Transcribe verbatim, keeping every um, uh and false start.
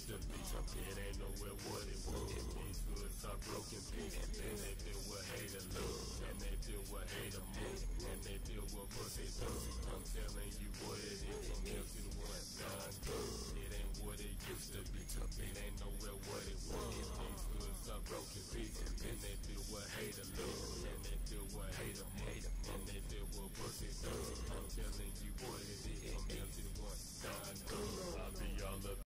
to be. It ain't nowhere what it was. These hoods are broken pieces, and they deal with hater love, and they deal with hater move, and they deal with pussy pussy. I'm telling you what it is, from here to the one time.